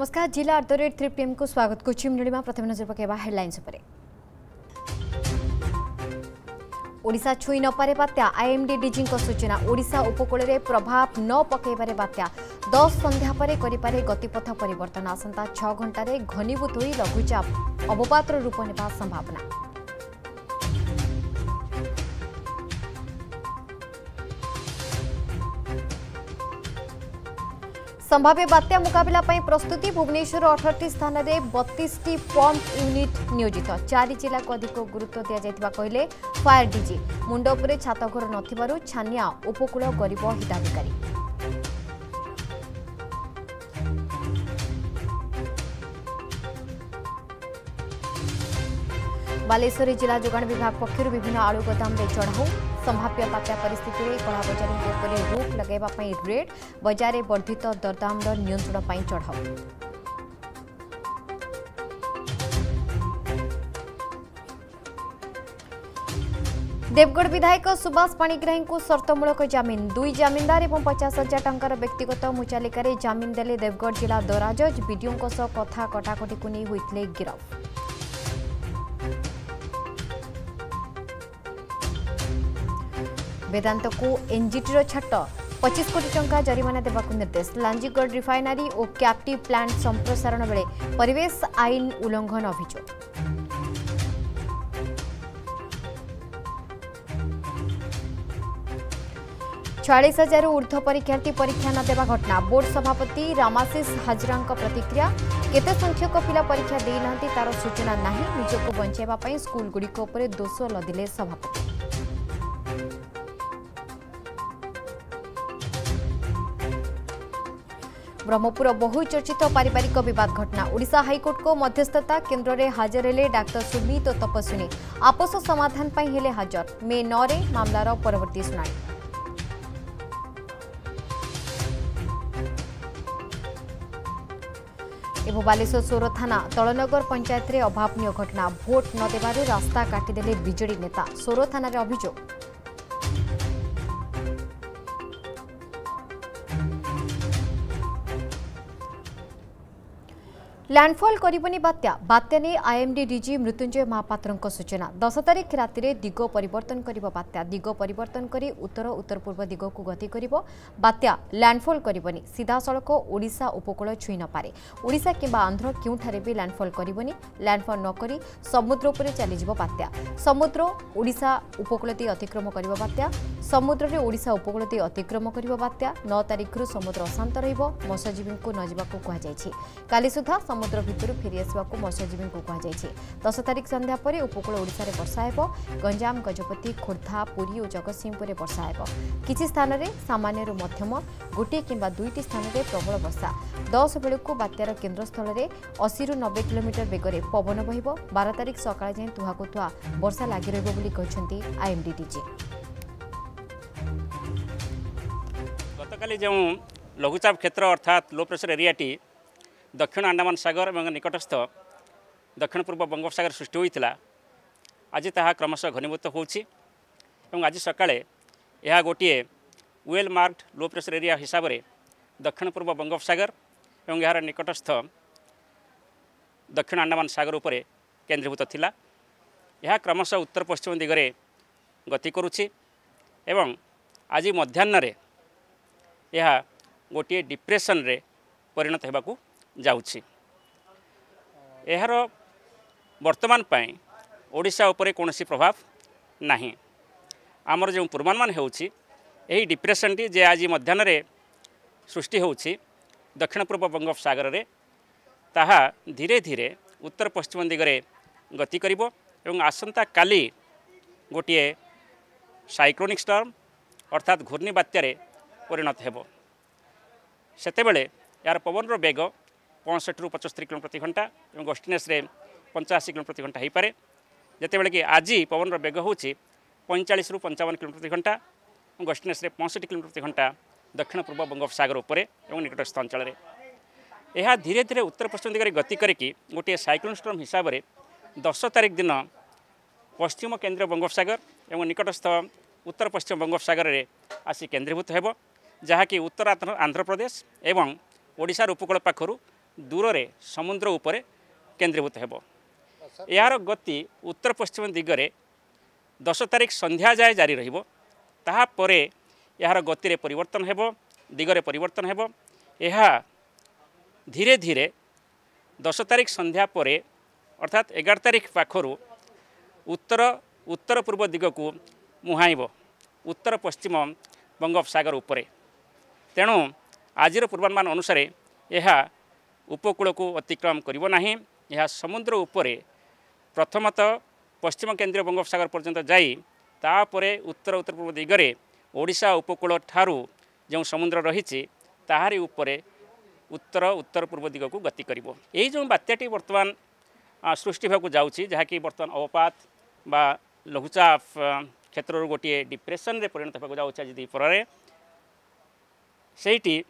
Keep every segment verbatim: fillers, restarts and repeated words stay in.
नमस्कार जिला at the rate three PM को स्वागत करुमा प्रथम नजर पकेबा हेडलाइंस उपरे। ओडिशा छुई न पारे बात्या आईएमडी डीजी सूचना ओडिशा उपकूल में प्रभाव न पकईबारे बात्या दस संध्या पर करिपारे गतिपथ परिवर्तन आसंता छह घंटे घनीभूत होई लघुचाप अवपातर रूप नेबा संभावना। संभाव्य बात्या मुकाबला पई प्रस्तुति भुवनेश्वर अठरटी स्थान में बत्तीस टी पंप यूनिट नियोजित चारि जिला को अधिक गुरुत्व दिया जायतिबा कहले फायर डीजी मुंड उपरे छातघर नथिबारु छानिया उपकूल गरीब हिताधिकारी। बालेश्वर जिला जोगाण विभाग पक्षर विभिन्न आलू गोदाम में चढ़ाऊ संभाव्य बात्या परिस्थिति में कला बजारी उपरे रोक लगाइबा पई रेड बजार में वर्धित दरदाम नियंत्रण पई चढ़ाऊ। देवगढ़ विधायक सुभाष पाणिग्राही को शर्तमूलक जमीन दुई जमींदार और पचास हजार टंकार व्यक्तिगत मुचालिकार जमीन देले देवगढ़ जिला दराजज बीडीओं कथा कटाकटी को नहीं होते गिरफ। वेदांत को एनजीटी छाट पच्चीस कोटी टंका जरिमाना देवाक निर्देश लांजीगढ़ रिफाइनारी और कैप्टिव प्लांट संप्रसारण बेले परिवेश आईन उल्लंघन अभियोग। चालीस हजार ऊर्ध्व परीक्षार्थी परीक्षा न देवा घटना बोर्ड सभापति रामाशीष हाजरा प्रतिक्रिया केते संख्यक पिला परीक्षा देना तार सूचना नहीं निजक बचाइबा स्कूल गुड़िक दोष लदिले सभापति। ब्रह्मपुर बहुचर्चित पारिवारिक विवाद घटना ओडिशा हाईकोर्ट को मध्यस्थता केन्द्र में हाजर हेले डाक्टर सुमित और तपस्विनी आपस समाधान पर हेले हाजर मे नौ रे मामलार परवर्ती सुनाई। एवं बालेश्वर सोर थाना तलनगर पंचायत रे अभावनीय घटना भोट न देबारु रास्ता काटिदेले बीजेडी नेता सोर थाना रे अभियोग। लैंडफॉल करबनी बात्या बात्या ने आईएमडी डीजी मृत्युंजय महापात्र सूचना दस तारीख राति में दिग परिवर्तन कर बात्या दिग परिवर्तन करी उत्तर उत्तर पूर्व दिग को गति कर बात्या लैंडफॉल करबनी सीधा सड़क ओडिशा उपकूल छुई न पारे ओडिशा किंबा आंध्र क्योंठारे भी लैंडफॉल करबनी लैंडफॉल न करी समुद्र उपरे चलीजिवो बात्या समुद्र ओडिशा उपकूल देई अतिक्रम कर बात्या समुद्र में ओडिशा उपकूल देई अतिक्रम कर बात्या नौ तारीख रु समुद्र अशांत रहिबो मत्स्यजीवी को न जावाको कहा जायछि काली सुधा समुद्र भितर फेरी आसवा मत्स्यजीवी को कहुई दस तारीख संध्या पर उपकूल ओडिशा रे वर्षा हेबो गंजाम गजपति खोर्धा पुरी और जगतसिंहपुर वर्षा हेबो किछि स्थान रे सामान्य रु मध्यम गोटे किंबा दुईटी स्थान रे प्रबल वर्षा दस बेलू बात्यार केन्द्रस्थल में अस्सी रु नब्बे किलोमीटर बेगर पवन बहिबो बारह तारीख सकाळ जाए तुहाको तुहा वर्षा लागि रहिबो बोली कहछन्ती आईएमडी डीजी। गतकाली जो लघुचाप क्षेत्र अर्थात लो प्रेशर एरियाटी दक्षिण अंडमान सागर और निकटस्थ दक्षिण पूर्व बंगोपसागर सृष्टि होता आज ताहा क्रमशः घनीभूत होछि एवं आज सकाळे यह गोटे well marked low pressure area हिसाब से दक्षिण पूर्व बंगोपसागर और यार निकटस्थ दक्षिण अंडमान सागर उपरे केन्द्रीभूत थिला यह क्रमशः उत्तर पश्चिम दिगरे गति करुछि एवं आज मध्याह्न यह गोटे डिप्रेशन रे परिणत होबाकू जाउछि एहार वर्तमान पाई ओडिशा उपरे कोनोसी प्रभाव नाही आमर जो पूर्वानुमान होउछि एही डिप्रेशन टी जे आज मध्याह्न रे सृष्टि होउछि दक्षिण पूर्व बंगोपसागर रे ताहा धीरे धीरे उत्तर पश्चिम दिगरे गति करिवो एवं आसंता काली गोटे साइक्लोनिक स्टॉर्म अर्थात घूर्णी बात्यारे परिणत हेबो सेतेबेले यार पवन बेग पैंसठ रु पचस्तरी किलोमीटर प्रति घंटा और गस्टिनेस रे पंचाशी किलोमीटर प्रति घंटा हो पारे जितेबाला कि आज पवन बेग हूँ पैंचाश रु पंचावन किलोमीटर प्रति घंटा और गस्टिनेस रे पैंसठ किलोमीटर प्रति घंटा दक्षिण पूर्व बंगोपसागर उपरे और निकटस्थ अंचल में यह धीरे धीरे उत्तर पश्चिम दिगरे गति करके गोटे साइक्लोन स्टॉर्म हिसाब से दस तारीख दिन पश्चिम केन्द्रीय बंगोपसागर और निकटस्थ उत्तर पश्चिम बंगोपसागर में आसी केन्द्रीभूत हेबो जहाँकि उत्तर आंध्र प्रदेश एवं ओडिशार उपकूल पाखरु दूर रे समुद्र उपरे केन्द्रीभूत हेबो। यार गति उत्तर पश्चिम दिगरे दस तारिख संध्या जाए जारी रहिबो। ताहा परे यार गति रे परिवर्तन हेबो, दिगरे परिवर्तन हेबो। यह धीरे धीरे दस तारिख संध्या परे अर्थात एगार तारिख पाखरु उत्तर उत्तर पूर्व दिग को मुहाइब उत्तर पश्चिम बंगोपसागर उपरे। तेणु आजिर पूर्वानुमान अनुसार यह उपकूल को अतिक्रम करिवो नाही। यह समुद्र उपरे प्रथमतः पश्चिम केंद्रीय बंगोपसागर पर्यंत जाई तापरे उत्तर उत्तर पूर्व दिगरे ओडिशा उपकूल ठारू जो समुद्र रही ताहारी उपरे उत्तर उत्तर पूर्व दिग को गति करिवो। एही जो बात्याटी वर्तमान सृष्टि होगा जाउछि जहाँकि वर्तमान अवपात बा लघुचाप क्षेत्र गोटे डिप्रेशन रे परिणत होगा जाउछि। आज दीपर सेठी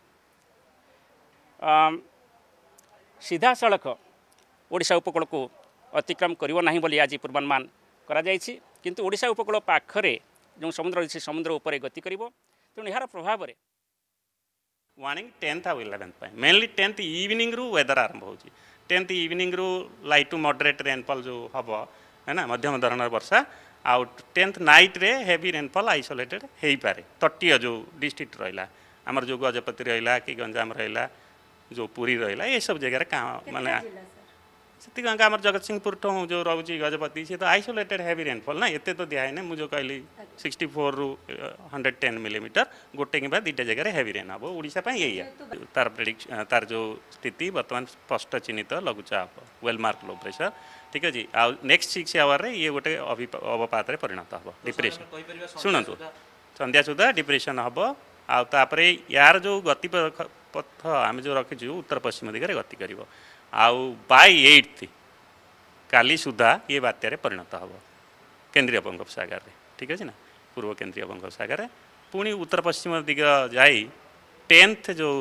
सीधा सड़क ओडिशा उपकूल को अतिक्रम करिवो नाही बोली आज पूर्वानुमान करा जायछि। किंतु ओडिशा उपकूल पाखरे जो समुद्र रही समुद्र उपरे गति करिवो। तेणु यार प्रभाव रे वार्निंग टेन्थ आ इलेवेन्थ मेनली टेन्थ इवनिंग रु वेदर आरंभ हो। टेन्थ इवनिंग रु लाइट टू मॉडरेट रेनफॉल जो हम है ना मध्यम धरण वर्षा आउ टेन्थ नाइट रे हेवी रेनफॉल आइसोलेटेड हो पारे। तटीय जो डिस्ट्रिक्ट रहा आमर जो गजपति रहा कि गंजाम रहा जो पुरी रहा ये सब जगह कहाँ माने से आमर जगतसिंहपुर ठू जो रोचे गजपति सी तो आइसोलेटेड हेवी रेनफॉल ना एत तो दिखाई ना मुझे कहली सिक्सटी फोर रु हंड्रेड टेन मिलीमीटर गोटे कि दुईटा जगह हेवी रेन हम ओडिशा यही तार प्रेडिक्ट तार जो स्थिति बर्तमान स्पष्ट चिन्हित लघुचाप वेलमार्क लो प्रेशर ठीक अच्छे। आ नेक्स्ट सिक्स आवर रे ये गोटे अवपात परिणत हम डिप्रेशन शुणु संध्या सुधा डिप्रेशन हम आउे यार जो गति पथ आम जो रखीचु उत्तर पश्चिम दिगरे गति कर आउ बाय एट्थ काली सुधा ये बात्यारे परिणत हम केंद्रीय बंगोपसागर ठीक अच्छे ना पूर्व केंद्रीय बंगोपसागर पुणी उत्तर पश्चिम दिग जाई टेन्थ जो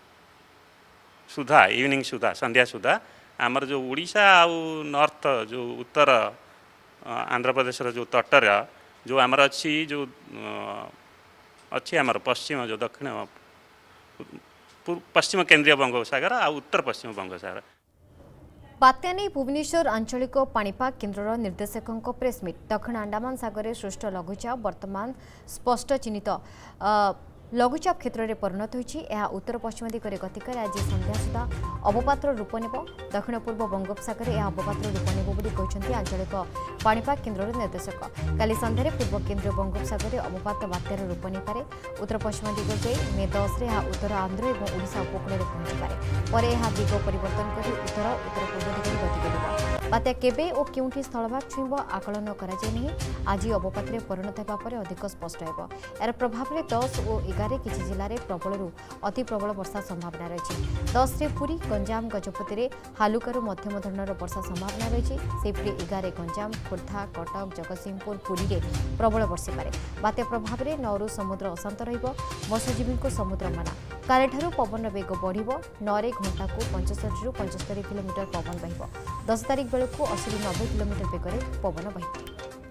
सुधा इवनिंग सुधा संध्या सुधा आमर जो उड़ीसा आउ नॉर्थ जो उत्तर आंध्र प्रदेश जो तटर जो आमर अच्छी जो अच्छी आमर पश्चिम जो दक्षिण पश्चिम केंद्रीय बंगोपसागर आ उत्तर पश्चिम बंगोपसागर। बात्या नहीं भुवनेश्वर आंचलिक पाणीपाग केन्द्र निर्देशक प्रेसमिट दक्षिण अंडमान सागर सृष्ट लघुचाप वर्तमान स्पष्ट चिन्हित लघुचाप क्षेत्र में परिणत होती उत्तर पश्चिम दिगरे गति कर आज संध्या सुधा अवपातर रूप नेब। दक्षिण पूर्व बंगोपसागर यह अवपातर रूप नेब आंचलिक पाणीपाग केन्द्र निर्देशक। काली संध्यारे पूर्व केंद्रीय बंगोपसागर अवपात बात्यार रूप नहीं पारे। उत्तर पश्चिम दिग जाई मे दस रे उत्तर आंध्र और ओडिशा उपकूल में पहुंची पारे पर यह दिग परिवर्तन कर उत्तर उत्तर पूर्व दिगरे गति कर बात्या केबे और केउठी स्थलभाग छुईब आकलन कराई। आज अवपात परिणत होगा अधिक स्पष्ट हो यार प्रभाव में दस और एगार किसी जिले में प्रबल अति प्रबल वर्षा संभावना रही। दस रे पुरी गंजाम गजपति में हालुकारु मध्यम धरणर वर्षा संभावना रही। सेपटे एगार गंजाम खोर्धा कटक जगतसिंहपुर पुरी में प्रबल वर्षी पारे। बात्या प्रभाव में नौ समुद्र अशांत रहिबो। मत्स्यजीवी को समुद्र मना कालेठारु पवन बेग बढ़िबो। नौ घंटा को पंचसठ रु पंचस्तरी किलोमीटर पवन बहिबो। दस तारिख बेलू अस्सी नब्बे किलोमीटर बेगर पवन बहिबो।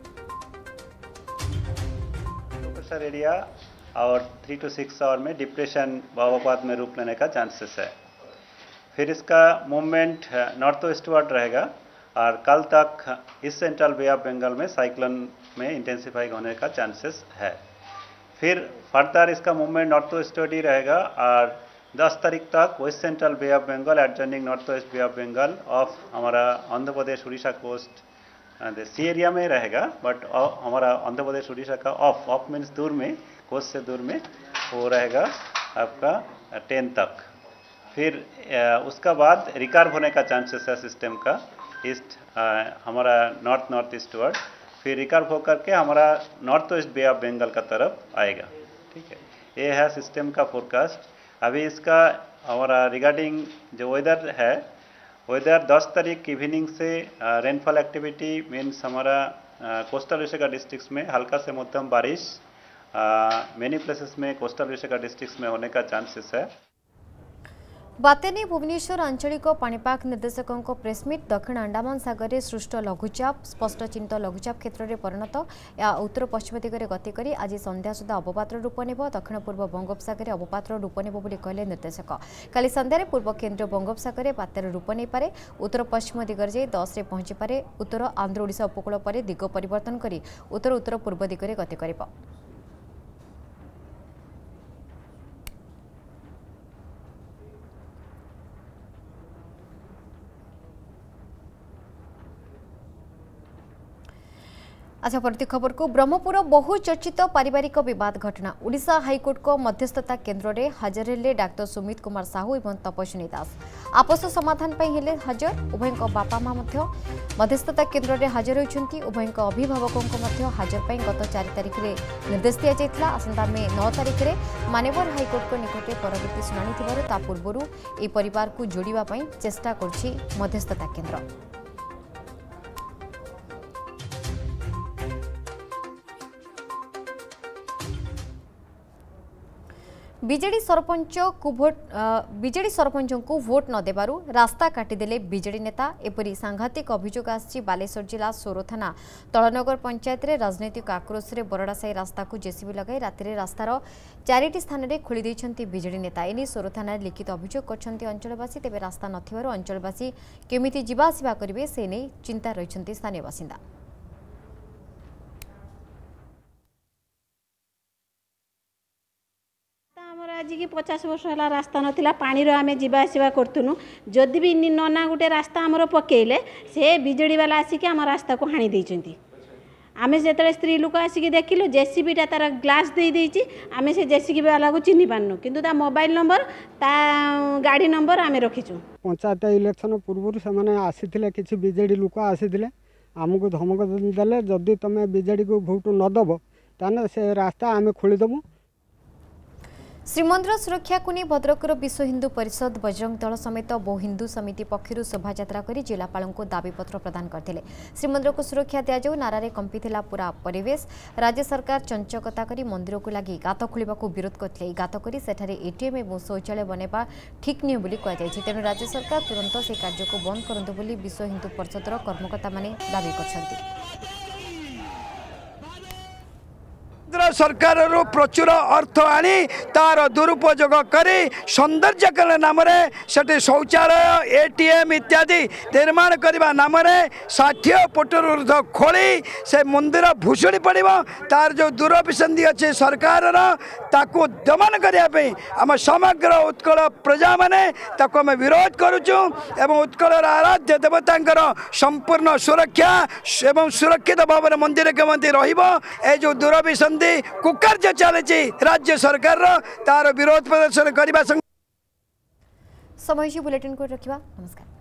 एरिया और थ्री टू सिक्स आवर में डिप्रेशन भावपात में रूप लेने का चांसेस है। फिर इसका मूवमेंट नॉर्थ वेस्टवर्ड रहेगा और कल तक east central bay of Bengal में साइक्लोन में इंटेंसिफाई होने का चांसेस है। फिर फर्दर इसका मूवमेंट नॉर्थ वेस्टवर्ड ही रहेगा और दस तारीख तक west central bay of Bengal adjoining north west bay of Bengal of हमारा Andhra Pradesh Orissa coast sea area में रहेगा। बट हमारा आंध्र प्रदेश उड़ीसा का ऑफ ऑफ मीन्स दूर में कोस्ट से दूर में वो रहेगा आपका टेन तक। फिर उसका बाद रिकर्व होने का चांसेस है सिस्टम का ईस्ट हमारा नॉर्थ नॉर्थ ईस्टवर्ड। फिर रिकर्व होकर के हमारा north west bay of Bengal का तरफ आएगा। ठीक है, ये है सिस्टम का फोरकास्ट। अभी इसका हमारा रिगार्डिंग जो वेदर है, वेदर दस तारीख इवनिंग से रेनफॉल एक्टिविटी मीन्स हमारा कोस्टल विशाखा डिस्ट्रिक्ट्स में हल्का से मध्यम बारिश मेनी प्लेसेस में कोस्टल विशाखा डिस्ट्रिक्ट्स में होने का चांसेस है। बात्या नहीं भुवनेश्वर आंचलिक पाणीपाग निर्देशकों प्रेसमिट दक्षिण अंडमान सागर में सृष्ट लघुचाप स्पष्ट चिंत लघुचाप क्षेत्र में परिणत या उत्तर पश्चिम दिगरे गति कर आज संध्या सुधा अवपातर रूप नेब दक्षिण पूर्व बंगोपसागर अवपातर रूप नेब कहले निर्देशक काली संध्यार पूर्व केन्द्रीय बंगोपसागर में बात्यार रूप नहीं पारे उत्तर पश्चिम दिगरे जाई दस रे पहुंची पारे उत्तर आंध्र ओडिशा उपकूल पर दिग परिवर्तन कर उत्तर उत्तर पूर्व दिगरे गति करिब। अच्छा परवर्ती खबर को ब्रह्मपुर बहुचर्चित पारिवारिक विवाद घटना ओडिशा हाईकोर्ट को मध्यस्थता केन्द्र में हाजर हेले डाक्टर सुमित कुमार साहू और तपस्विनी दास आपस समाधान हेले हाजर उभय बापा माँ मध्यस्थता केन्द्र में हाजर होती उभय अभिभावकों हाजर पर गत चार तारिख में निर्देश दि जाता आसंता मे नौ तारिख में मानेवर हाईकोर्ट को निकटे परवर्ती शुणाणी पूर्व यह परिवार को जोड़ापी चेष्टा कर मध्यस्थता केन्द्र। बीजेडी सरपंच को भोट बीजेडी सरपंच को भोट न देबारु रास्ता काटिदेले बीजेडी नेता एपरी सांघातिक अभियोग आसी बालेश्वर जिला सोरो थाना तलनगर पंचायत रे राजनैतिक आक्रोश रे बरडासाई रास्ता को जेसीबी लगाई राति रास्तार चारिटी स्थान में खोली देइछंती बीजेडी नेता एनी सोरो थाना लिखित अभियोग करछंती अंचलवासी तेबे रास्ता नथिबारु अंचलवासी केमिति जीवा आसिबा करिवे से नै चिंता रहिछंती स्थानीय बासिंदा। आज की पचास वर्ष है रास्ता नाला पानी आम जावासवा करूँ जदि भी नना गोटे रास्ता आमर पकईले से बिजेडी वाला आसिक आम रास्ता को हाणी देइछंती आम जो स्त्री लोक आसिक देखिलु जेसीबीटा तार ग्लास दे देइछि आम से जेसीबी वाला को चिन्ह पारनु किंतु ता मोबाइल नंबर ता गाड़ी नंबर आम रखीचु। पंचायत इलेक्शन पूर्व से आसी किसी बिजेडी लोक आसी आमको धमक देले जदि तुम बिजेडी को भोट नदब ताने से रास्ता आम खोलीदेबू। श्रीमंदिर सुरक्षा को नहीं भद्रकर विश्व हिंदू परिषद बजरंग दल समेत बहु हिंदू समिति पक्षर शोभायात्रा कर जिलापाल को दाबीपत्र प्रदान करते श्रीमंदिर को सुरक्षा दि जाऊ नारे कंपिला पूरा परिवेश राज्य सरकार चंचकता कर मंदिर को लगी गात खोल विरोध करते गात कर एटीएम और शौचालय बनवा ठीक नुहे बोली कहुई तेणु राज्य सरकार तुरंत से कार्य को बंद करंतु बोली विश्व हिंदू परिषदर कर्मकर्ता माने दाबी करछंती। सरकार प्रचुर अर्थ आनी तार दुरुपयोग करी सौंदर्यकरण नाम से शौचालय एटीएम इत्यादि निर्माण करने नाम षाठी फुट ऊर्ध खोली से मंदिर भुशुड़ी पड़ तार जो दुरभिसंधि अच्छे सरकार ताकू दमन करने आम समग्र उत्कल प्रजा माने ताकू आम विरोध करुचु एवं उत्कल आराध्य देवता संपूर्ण सुरक्षा एवं सुरक्षित भाव में मंदिर केमती रही जो दुरभिसंधि कुकार्य चली राज्य सरकार तार विरोध प्रदर्शन करने समय बुलेटिन को रखा। नमस्कार।